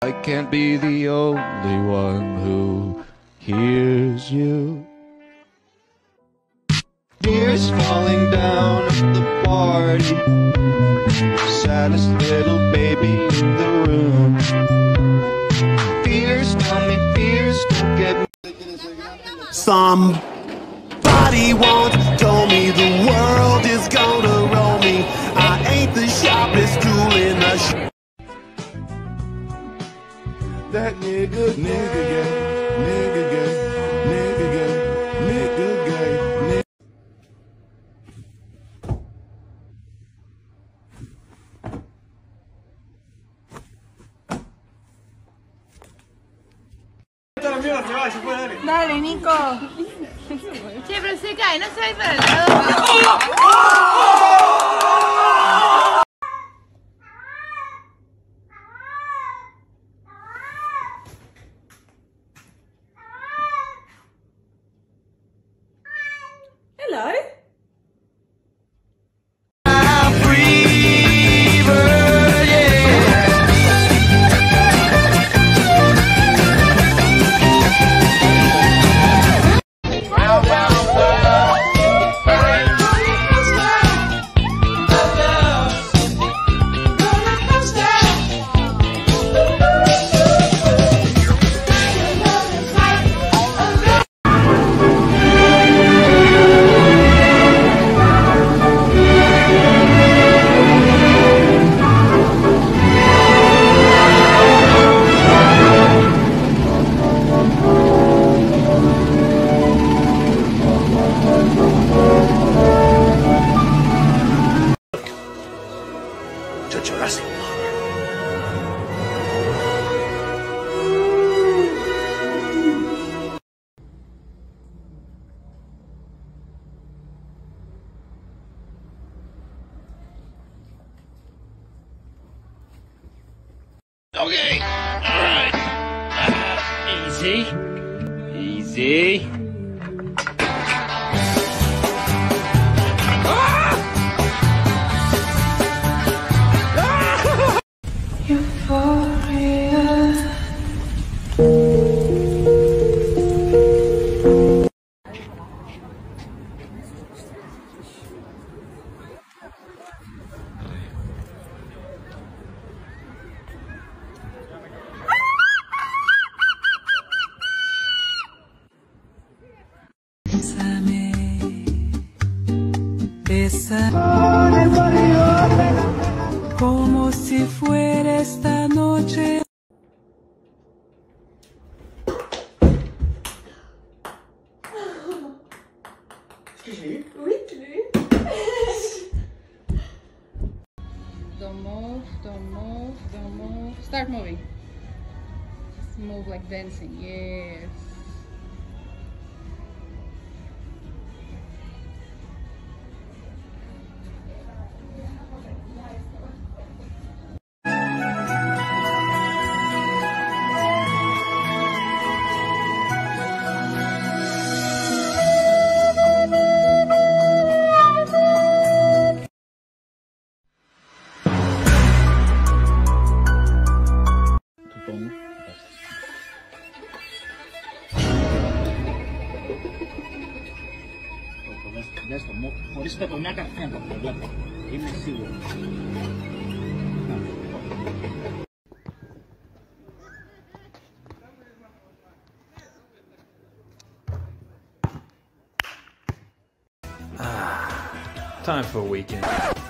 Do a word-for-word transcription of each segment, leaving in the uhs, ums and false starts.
I can't be the only one who hears you. Tears falling down at the party, saddest little baby in the room. Fears, tell me fears, don't get me. Somebody once told me the world is gonna roll me. I ain't the sharpest tool in the sh. That nigga, nigga gay, nigga gay, nigga gay, nigga gay, nigga. Dale, Nico. Che, pero se cae, no se va a ir para el lado. Hello. Jurassic Park. Okay, all right. Uh, easy, easy. Como si fuera esta noche. Don't move, don't move, don't move. Start moving. Just move like dancing. Yes. Näistä olisi tätä näkään kappaleella. Ei mene silloin. Time for a weekend.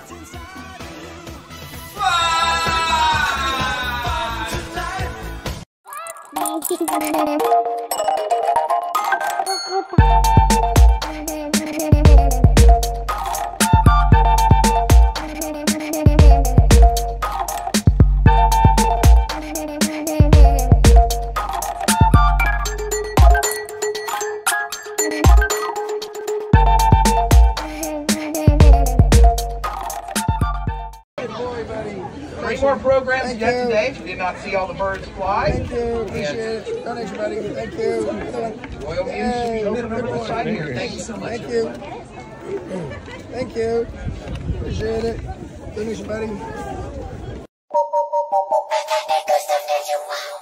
Three more programs yet today. If you did not see all the birds fly. Thank you. Appreciate it. Donation, buddy. Thank you. Royal Muse should be open over the side here. Thank you so much. Thank you. Thank you. Appreciate it. Donation, buddy.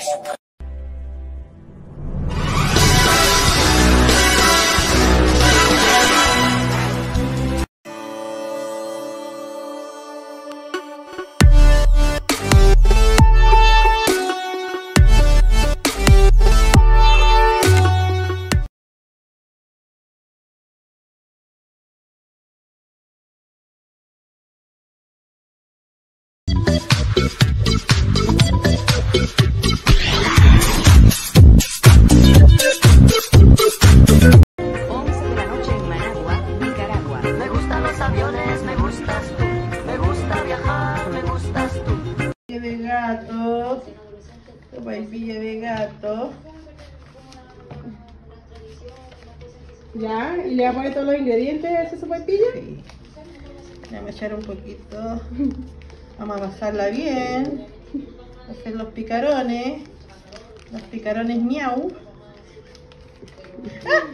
De gato, sopaipilla de gato. Ya, y le voy a poner todos los ingredientes a esa sopaipilla. Sí. Vamos a echar un poquito. Vamos a amasarla bien. Hacer los picarones. Los picarones miau. ¡Ah!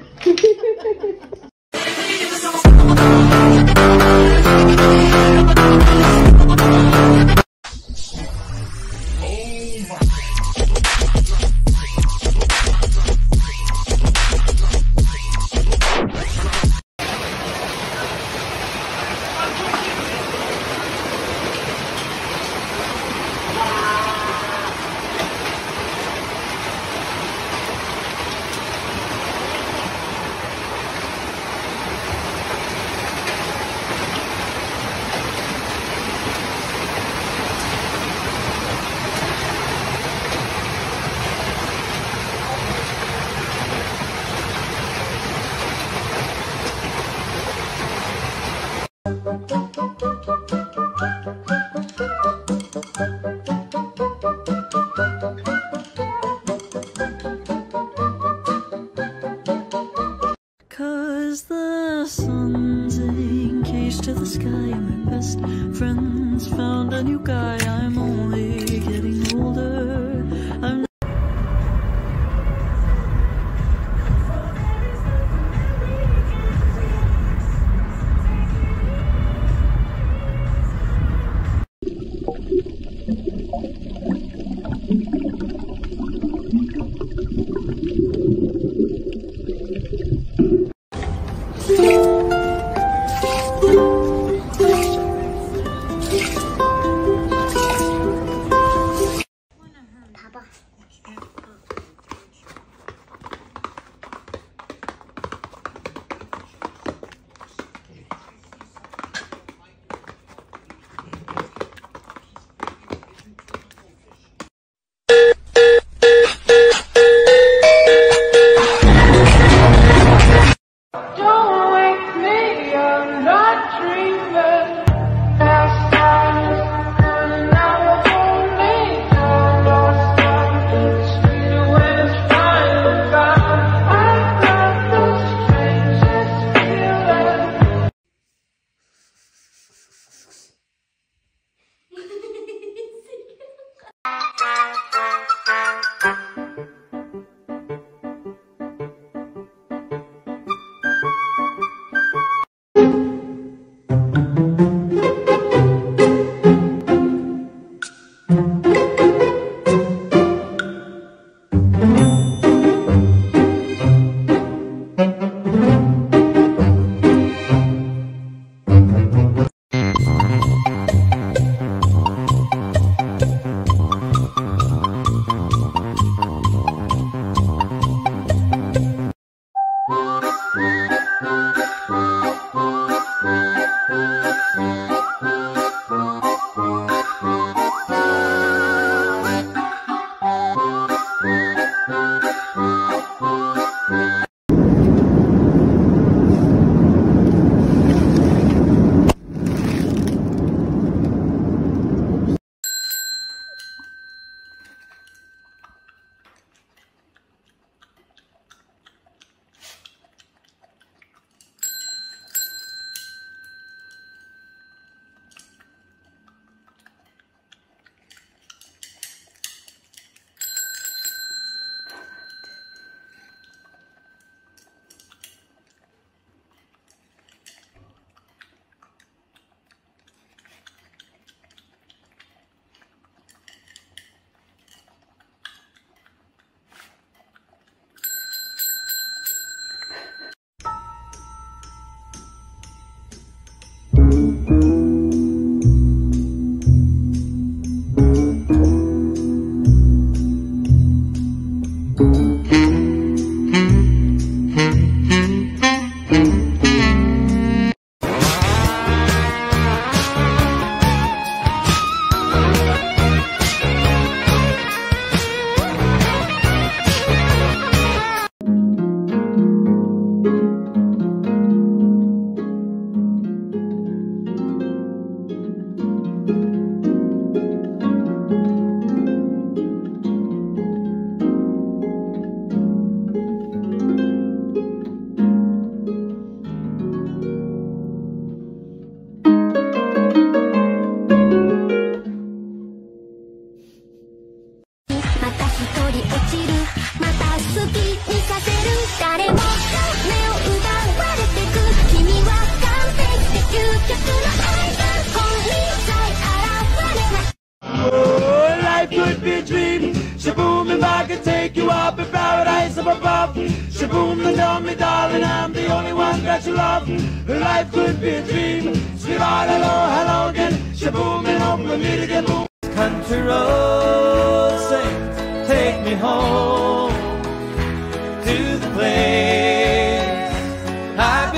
above. Shaboom, they tell me, darling, I'm the only one that you love. Life could be a dream. Sweetheart, hello, hello again. Shaboom, and hope we meet again. Boom. Country road, sing, take me home to the place I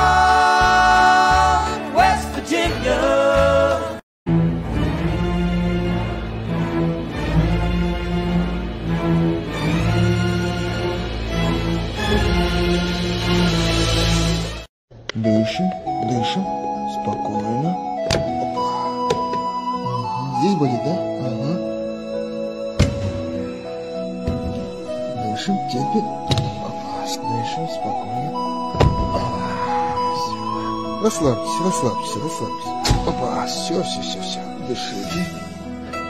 belong, West Virginia. Дышим, дышим, спокойно. Опа. Ага. Здесь болит, да? Ага. Дышим, терпим. Опа. Дышим, спокойно. Опа. Всё. Расслабьтесь, расслабьтесь, расслабьтесь. Опа. Все, все, все, все. Дышите.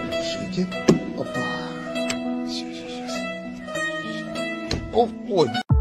Дышите. Опа. Все, все, сейчас. О, ой.